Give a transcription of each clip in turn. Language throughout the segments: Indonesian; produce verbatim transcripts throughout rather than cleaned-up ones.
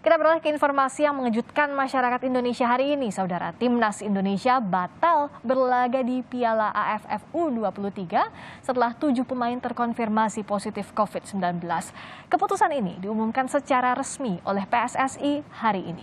Kita beralih ke informasi yang mengejutkan masyarakat Indonesia hari ini, saudara. Timnas Indonesia batal berlaga di Piala A F F U dua puluh tiga setelah tujuh pemain terkonfirmasi positif covid sembilan belas. Keputusan ini diumumkan secara resmi oleh P S S I hari ini.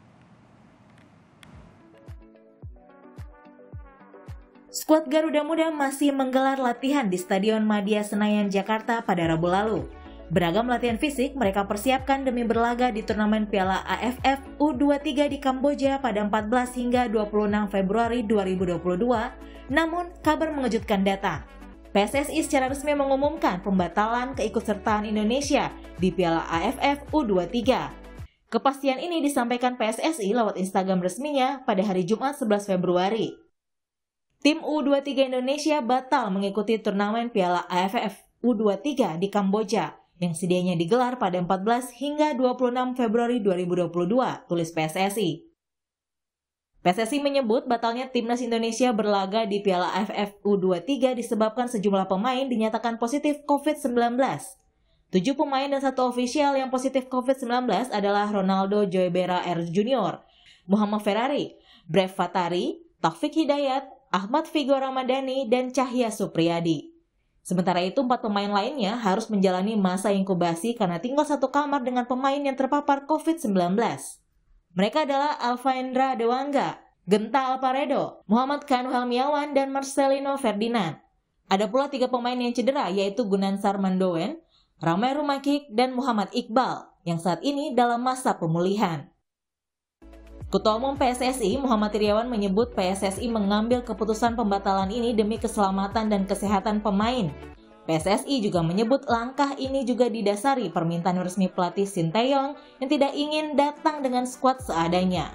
Skuad Garuda Muda masih menggelar latihan di Stadion Madia Senayan, Jakarta pada Rabu lalu. Beragam latihan fisik mereka persiapkan demi berlaga di turnamen Piala A F F U dua puluh tiga di Kamboja pada empat belas hingga dua puluh enam Februari dua ribu dua puluh dua. Namun, kabar mengejutkan datang. P S S I secara resmi mengumumkan pembatalan keikutsertaan Indonesia di Piala A F F U dua puluh tiga. Kepastian ini disampaikan P S S I lewat Instagram resminya pada hari Jumat sebelas Februari. Tim U dua puluh tiga Indonesia batal mengikuti turnamen Piala A F F U dua puluh tiga di Kamboja yang sedianya digelar pada empat belas hingga dua puluh enam Februari dua ribu dua puluh dua, tulis P S S I. P S S I menyebut batalnya Timnas Indonesia berlaga di Piala A F F U dua puluh tiga disebabkan sejumlah pemain dinyatakan positif covid sembilan belas. Tujuh pemain dan satu ofisial yang positif covid sembilan belas adalah Ronaldo Joybera R Junior, Muhammad Ferrari, Brev Fatari, Taufik Hidayat, Ahmad Figo Ramadhani, dan Cahya Supriyadi. Sementara itu, empat pemain lainnya harus menjalani masa inkubasi karena tinggal satu kamar dengan pemain yang terpapar covid sembilan belas. Mereka adalah Alfaendra Dewangga, Genta Alparedo, Muhammad Kanu Helmiawan, dan Marcelino Ferdinand. Ada pula tiga pemain yang cedera, yaitu Gunansar Mandowen, Ramai Rumakik, dan Muhammad Iqbal, yang saat ini dalam masa pemulihan. Ketua Umum P S S I Muhammad Iriawan menyebut P S S I mengambil keputusan pembatalan ini demi keselamatan dan kesehatan pemain. P S S I juga menyebut langkah ini juga didasari permintaan resmi pelatih Sinteyong yang tidak ingin datang dengan skuad seadanya.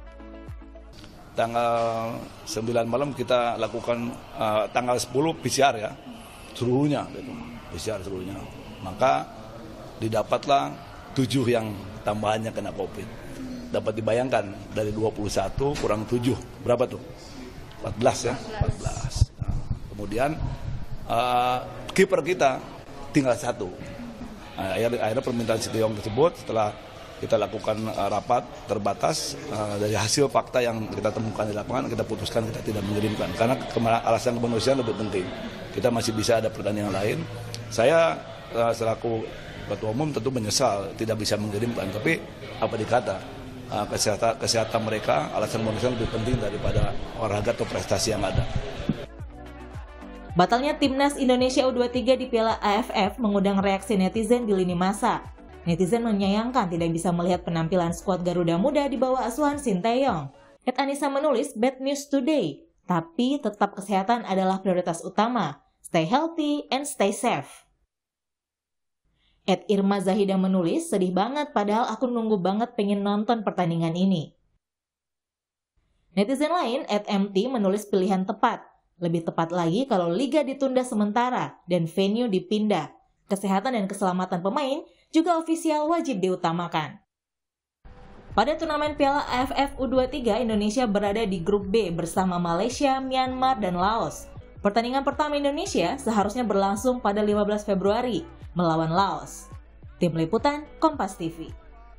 Tanggal sembilan malam kita lakukan uh, tanggal sepuluh P C R ya, seluruhnya gitu. P C R seluruhnya. Maka didapatlah tujuh yang tambahannya kena Covid. Dapat dibayangkan dari dua puluh satu kurang tujuh, berapa tuh? empat belas ya? empat belas. Nah, kemudian uh, kiper kita tinggal satu. Nah, akhirnya, akhirnya permintaan Sinteyong tersebut setelah kita lakukan uh, rapat terbatas uh, dari hasil fakta yang kita temukan di lapangan, kita putuskan kita tidak mengirimkan karena alasan kemanusiaan lebih penting. Kita masih bisa ada pertandingan lain. Saya uh, selaku Ketua Umum tentu menyesal tidak bisa mengirimkan, tapi apa dikata? Kesehatan, kesehatan mereka, alasan manusia lebih penting daripada olahraga atau prestasi yang ada. Batalnya Timnas Indonesia U dua puluh tiga di Piala A F F mengundang reaksi netizen di lini masa. Netizen menyayangkan tidak bisa melihat penampilan skuad Garuda Muda di bawah asuhan Sinteyong. Ed Anissa menulis bad news today, tapi tetap kesehatan adalah prioritas utama. Stay healthy and stay safe. Ed Irma Zahida menulis, sedih banget padahal aku nunggu banget pengen nonton pertandingan ini. Netizen lain, Ed M T menulis pilihan tepat. Lebih tepat lagi kalau liga ditunda sementara dan venue dipindah. Kesehatan dan keselamatan pemain juga ofisial wajib diutamakan. Pada turnamen Piala A F F U dua puluh tiga, Indonesia berada di grup B bersama Malaysia, Myanmar, dan Laos. Pertandingan pertama Indonesia seharusnya berlangsung pada lima belas Februari melawan Laos. Tim Liputan Kompas T V.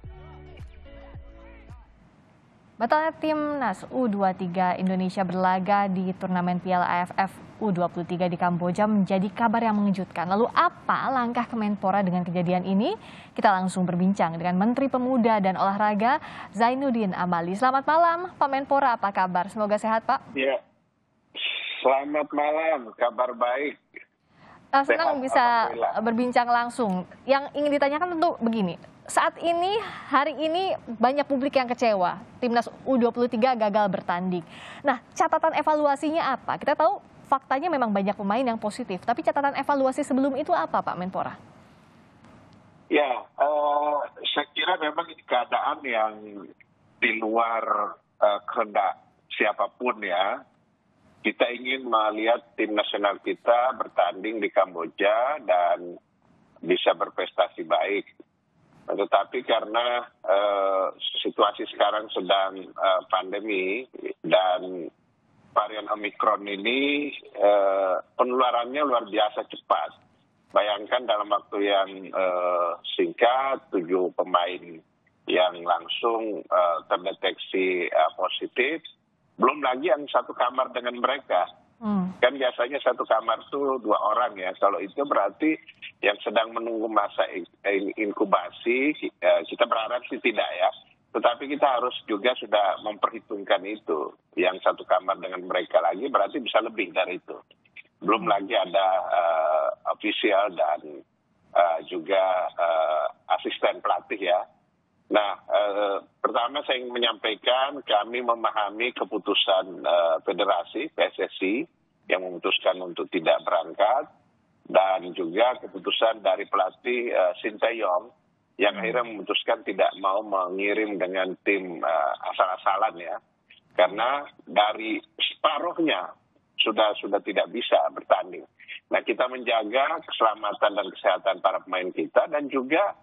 Batalnya Timnas U dua puluh tiga Indonesia berlaga di turnamen Piala A F F U dua puluh tiga di Kamboja menjadi kabar yang mengejutkan. Lalu apa langkah Kemenpora dengan kejadian ini? Kita langsung berbincang dengan Menteri Pemuda dan Olahraga Zainuddin Amali. Selamat malam Pak Menpora, apa kabar? Semoga sehat Pak. Ya, selamat malam, kabar baik. Uh, senang bisa berbincang langsung. Yang ingin ditanyakan tentu begini, saat ini, hari ini banyak publik yang kecewa. Timnas U dua puluh tiga gagal bertanding. Nah, catatan evaluasinya apa? Kita tahu faktanya memang banyak pemain yang positif, tapi catatan evaluasi sebelum itu apa Pak Menpora? Ya, uh, saya kira memang ini keadaan yang di luar uh, kehendak siapapun ya. Kita ingin melihat tim nasional kita bertanding di Kamboja dan bisa berprestasi baik. Tetapi karena uh, situasi sekarang sedang uh, pandemi dan varian Omikron ini uh, penularannya luar biasa cepat. Bayangkan dalam waktu yang uh, singkat, tujuh pemain yang langsung uh, terdeteksi uh, positif, belum lagi yang satu kamar dengan mereka. Hmm. Kan biasanya satu kamar tuh dua orang ya. Kalau itu berarti yang sedang menunggu masa inkubasi, kita berharap sih tidak ya. Tetapi kita harus juga sudah memperhitungkan itu. Yang satu kamar dengan mereka lagi berarti bisa lebih dari itu. Belum lagi ada uh, ofisial dan uh, juga uh, asisten pelatih ya. Nah, eh, pertama saya ingin menyampaikan kami memahami keputusan eh, federasi P S S I yang memutuskan untuk tidak berangkat dan juga keputusan dari pelatih eh, Sinteyong yang akhirnya memutuskan tidak mau mengirim dengan tim eh, asal-asalan ya, karena dari separuhnya sudah sudah tidak bisa bertanding. Nah, kita menjaga keselamatan dan kesehatan para pemain kita dan juga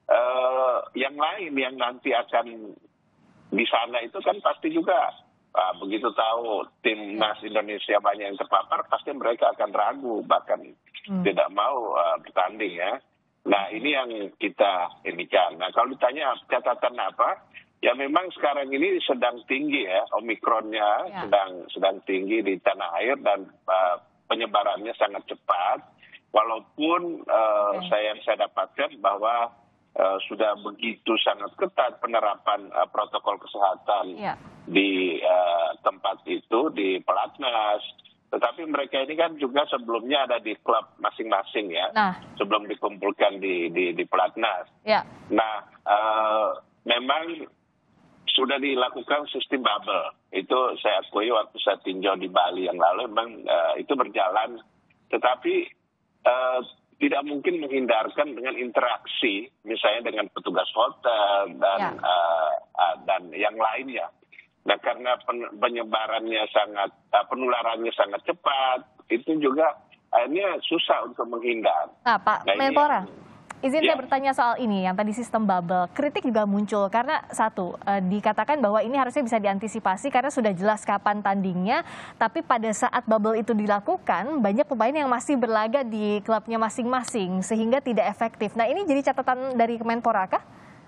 Uh, yang lain yang nanti akan di sana itu kan pasti juga uh, begitu tahu timnas Indonesia banyak yang terpapar, pasti mereka akan ragu bahkan hmm. tidak mau uh, bertanding ya. Nah ini yang kita ini kan. Nah kalau ditanya catatan apa, ya memang sekarang ini sedang tinggi ya Omikronnya ya. sedang sedang tinggi di tanah air dan uh, penyebarannya sangat cepat. Walaupun uh, okay. saya yang saya dapatkan bahwa Uh, sudah begitu sangat ketat penerapan uh, protokol kesehatan yeah. di uh, tempat itu, di pelatnas. Tetapi mereka ini kan juga sebelumnya ada di klub masing-masing ya, nah. sebelum dikumpulkan di di, di pelatnas. Yeah. Nah, uh, memang sudah dilakukan sistem bubble. Itu saya akui waktu saya tinjau di Bali yang lalu, memang uh, itu berjalan. Tetapi uh, tidak mungkin menghindarkan dengan interaksi, misalnya dengan petugas hotel dan ya. uh, uh, dan yang lainnya. Nah, karena penyebarannya sangat, uh, penularannya sangat cepat, itu juga akhirnya susah untuk menghindar. Nah, Pak nah, Menpora, ini, izin ya. saya bertanya soal ini, yang tadi sistem bubble. Kritik juga muncul karena satu, eh, dikatakan bahwa ini harusnya bisa diantisipasi karena sudah jelas kapan tandingnya, tapi pada saat bubble itu dilakukan, banyak pemain yang masih berlaga di klubnya masing-masing, sehingga tidak efektif. Nah ini jadi catatan dari Kemenpora kah?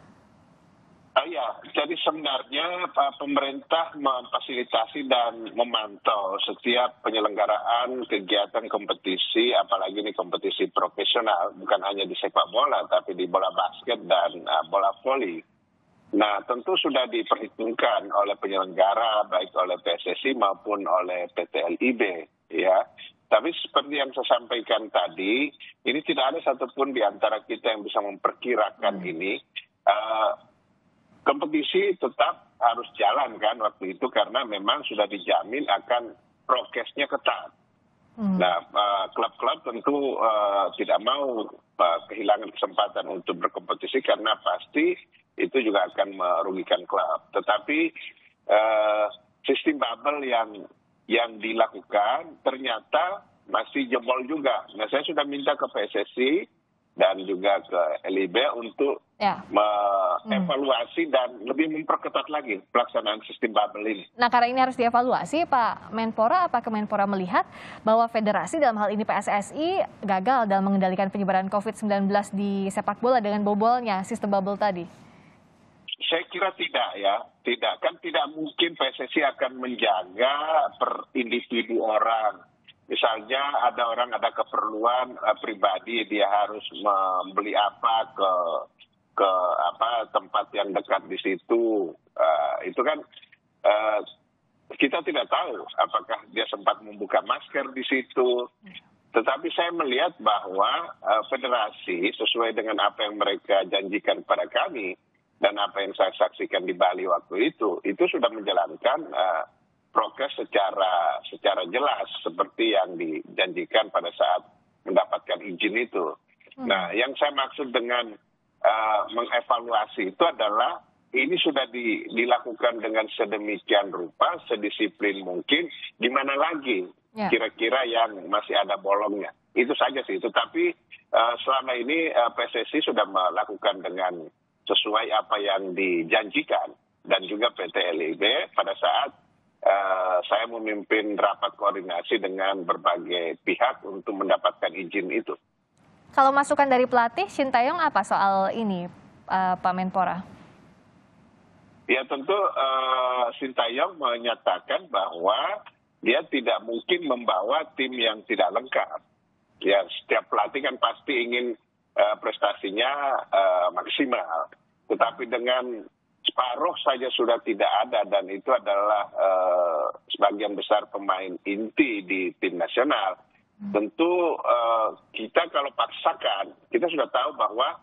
Oh ya, jadi sebenarnya pemerintah memfasilitasi dan memantau setiap penyelenggaraan kegiatan kompetisi, apalagi ini kompetisi profesional, bukan hanya di sepak bola, tapi di bola basket dan uh, bola voli. Nah, tentu sudah diperhitungkan oleh penyelenggara, baik oleh P S S I maupun oleh P T L I B, ya. Tapi seperti yang saya sampaikan tadi, ini tidak ada satupun di antara kita yang bisa memperkirakan hmm. ini. Uh, Kompetisi tetap harus jalan kan waktu itu karena memang sudah dijamin akan prokesnya ketat. Hmm. Nah, uh, klub-klub tentu uh, tidak mau uh, kehilangan kesempatan untuk berkompetisi karena pasti itu juga akan merugikan klub. Tetapi uh, sistem bubble yang yang dilakukan ternyata masih jebol juga. Nah, saya sudah minta ke P S S I dan juga ke L I B untuk ya. mengevaluasi hmm. dan lebih memperketat lagi pelaksanaan sistem bubble ini. Nah, karena ini harus dievaluasi, Pak Menpora, apa Kemenpora melihat bahwa federasi dalam hal ini P S S I gagal dalam mengendalikan penyebaran covid sembilan belas di sepak bola dengan bobolnya sistem bubble tadi? Saya kira tidak ya, tidak. Kan tidak mungkin P S S I akan menjaga per individu orang. Misalnya ada orang ada keperluan uh, pribadi, dia harus membeli apa ke ke apa tempat yang dekat di situ. Uh, itu kan uh, kita tidak tahu apakah dia sempat membuka masker di situ. Tetapi saya melihat bahwa uh, federasi sesuai dengan apa yang mereka janjikan kepada kami dan apa yang saya saksikan di Bali waktu itu, itu sudah menjalankan uh, prokes secara secara jelas seperti yang dijanjikan pada saat mendapatkan izin itu. Hmm. Nah, yang saya maksud dengan uh, mengevaluasi itu adalah ini sudah di, dilakukan dengan sedemikian rupa, sedisiplin mungkin, di mana lagi yeah. kira-kira yang masih ada bolongnya. Itu saja sih. Tetapi uh, selama ini uh, P S S I sudah melakukan dengan sesuai apa yang dijanjikan dan juga P T L I B pada saat Uh, saya memimpin rapat koordinasi dengan berbagai pihak untuk mendapatkan izin itu. Kalau masukan dari pelatih, Sinteyong apa soal ini, uh, Pak Menpora? Ya tentu uh, Sintayong menyatakan bahwa dia tidak mungkin membawa tim yang tidak lengkap. Ya, setiap pelatih kan pasti ingin uh, prestasinya uh, maksimal. Tetapi dengan separuh saja sudah tidak ada, dan itu adalah uh, sebagian besar pemain inti di tim nasional. Tentu uh, kita kalau paksakan, kita sudah tahu bahwa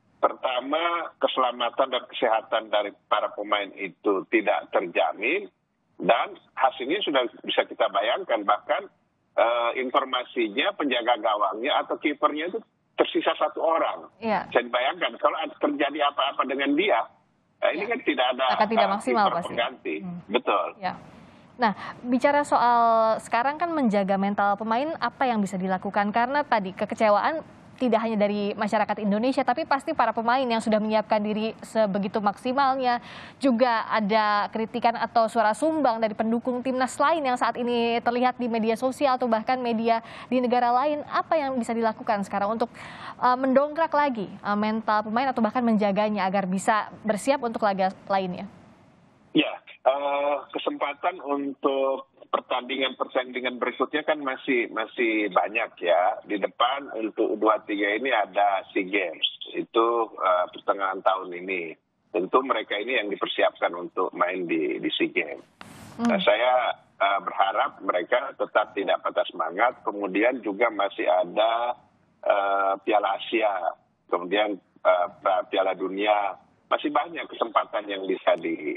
pertama keselamatan dan kesehatan dari para pemain itu tidak terjamin, dan hasilnya sudah bisa kita bayangkan. Bahkan uh, informasinya penjaga gawangnya atau kipernya itu tersisa satu orang. Ya. Saya bayangkan kalau terjadi apa-apa dengan dia, nah ini ya. kan tidak ada akan tidak maksimal pasti. Pengganti. Hmm. Betul. Ya. Nah, bicara soal sekarang kan menjaga mental pemain, apa yang bisa dilakukan? Karena tadi kekecewaan tidak hanya dari masyarakat Indonesia, tapi pasti para pemain yang sudah menyiapkan diri sebegitu maksimalnya. Juga ada kritikan atau suara sumbang dari pendukung timnas lain yang saat ini terlihat di media sosial atau bahkan media di negara lain. Apa yang bisa dilakukan sekarang untuk uh, mendongkrak lagi uh, mental pemain atau bahkan menjaganya agar bisa bersiap untuk laga lainnya? Ya, uh, kesempatan untuk pertandingan-pertandingan berikutnya kan masih masih banyak ya. Di depan untuk U dua puluh tiga ini ada SEA Games, itu uh, pertengahan tahun ini. Tentu mereka ini yang dipersiapkan untuk main di, di SEA Games. Hmm. Nah, saya uh, berharap mereka tetap tidak patah semangat. Kemudian juga masih ada uh, Piala Asia, kemudian uh, Piala Dunia. Masih banyak kesempatan yang bisa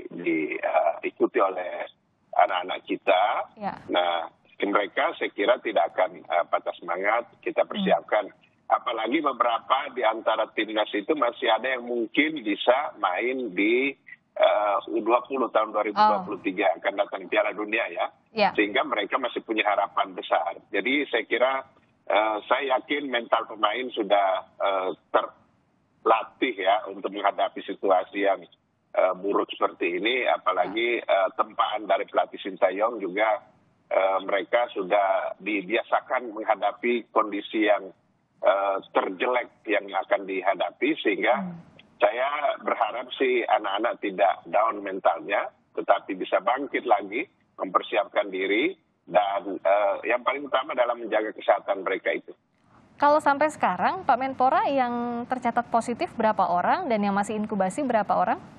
diikuti di, uh, oleh anak-anak kita. Ya. Nah, mereka saya kira tidak akan uh, patah semangat, kita persiapkan. Hmm. Apalagi beberapa di antara timnas itu masih ada yang mungkin bisa main di uh, U dua puluh tahun dua ribu dua puluh tiga, oh. akan datang Piala Dunia ya. Ya. Sehingga mereka masih punya harapan besar. Jadi saya kira, uh, saya yakin mental pemain sudah uh, terlatih ya untuk menghadapi situasi yang Uh, buruk seperti ini, apalagi uh, tempaan dari pelatih Sintayong juga uh, mereka sudah dibiasakan menghadapi kondisi yang uh, terjelek yang akan dihadapi, sehingga hmm. saya berharap sih anak-anak tidak down mentalnya, tetapi bisa bangkit lagi, mempersiapkan diri, dan uh, yang paling utama adalah menjaga kesehatan mereka itu. Kalau sampai sekarang Pak Menpora yang tercatat positif berapa orang dan yang masih inkubasi berapa orang?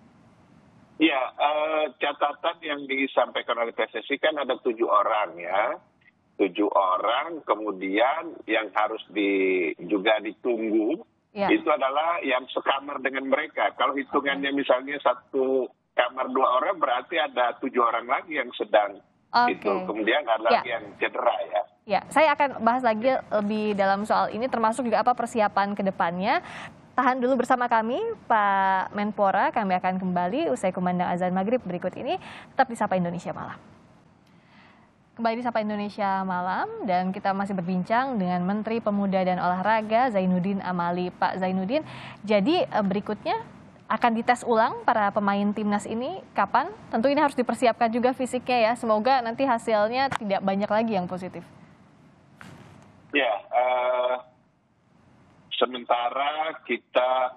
Ya, uh, catatan yang disampaikan oleh P S S I kan ada tujuh orang ya, tujuh orang. Kemudian yang harus di, juga ditunggu ya. Itu adalah yang sekamar dengan mereka. Kalau hitungannya okay. misalnya satu kamar dua orang, berarti ada tujuh orang lagi yang sedang okay. itu. Kemudian ada ya. lagi yang cedera ya. Ya, saya akan bahas lagi lebih dalam soal ini, termasuk juga apa persiapan ke depannya. Tahan dulu bersama kami, Pak Menpora. Kami akan kembali usai kumandang azan maghrib berikut ini. Tetap di Sapa Indonesia Malam. Kembali di Sapa Indonesia Malam, dan kita masih berbincang dengan Menteri Pemuda dan Olahraga Zainuddin Amali. Pak Zainuddin, jadi berikutnya akan dites ulang para pemain timnas ini kapan? Tentu ini harus dipersiapkan juga fisiknya ya. Semoga nanti hasilnya tidak banyak lagi yang positif. Ya, uh... sementara kita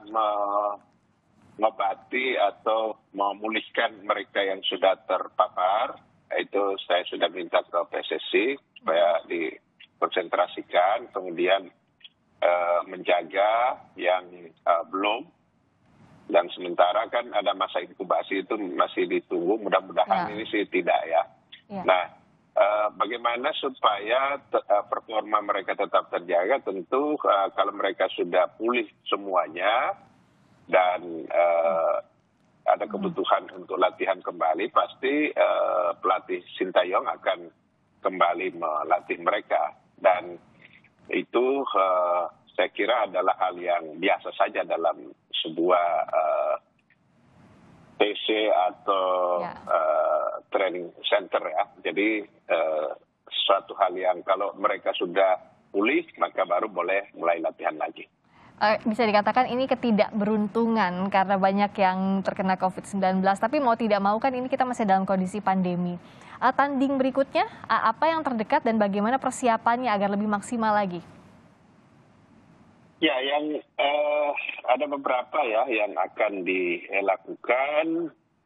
mengobati atau memulihkan mereka yang sudah terpapar, itu saya sudah minta ke P S S I supaya dikonsentrasikan, kemudian uh, menjaga yang uh, belum, dan sementara kan ada masa inkubasi itu masih ditunggu, mudah-mudahan ya. ini sih tidak ya. ya. Nah, Uh, bagaimana supaya uh, performa mereka tetap terjaga? Tentu uh, kalau mereka sudah pulih semuanya dan uh, ada kebutuhan hmm. untuk latihan kembali, pasti uh, pelatih Sintayong akan kembali melatih mereka, dan itu uh, saya kira adalah hal yang biasa saja dalam sebuah uh, T C atau ya. uh, training center ya. Jadi uh, suatu hal yang kalau mereka sudah pulih, maka baru boleh mulai latihan lagi. Uh, bisa dikatakan ini ketidakberuntungan karena banyak yang terkena covid sembilan belas. Tapi mau tidak mau kan ini kita masih dalam kondisi pandemi. Uh, tanding berikutnya, uh, apa yang terdekat dan bagaimana persiapannya agar lebih maksimal lagi? Ya, yang uh, ada beberapa ya yang akan dilakukan.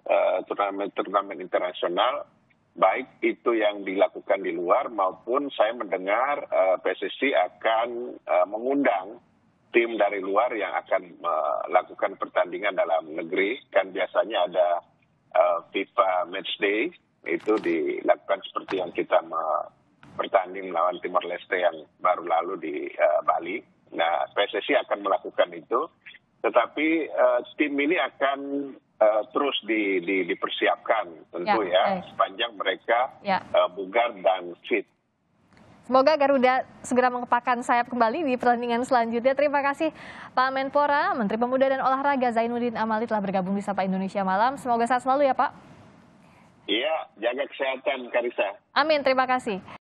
turnamen-turnamen internasional, baik itu yang dilakukan di luar maupun saya mendengar uh, P S S I akan uh, mengundang tim dari luar yang akan melakukan pertandingan dalam negeri. Kan biasanya ada uh, FIFA Match Day, itu dilakukan seperti yang kita bertanding melawan Timor Leste yang baru lalu di uh, Bali. Nah, P S S I akan melakukan itu, tetapi uh, tim ini akan uh, terus di, di, dipersiapkan tentu ya, ya sepanjang mereka ya. uh, bugar dan fit. Semoga Garuda segera mengepakkan sayap kembali di pertandingan selanjutnya. Terima kasih Pak Menpora, Menteri Pemuda dan Olahraga Zainuddin Amali telah bergabung di Sapa Indonesia Malam. Semoga sehat selalu ya Pak. Iya, jaga kesehatan Karissa. Amin, terima kasih.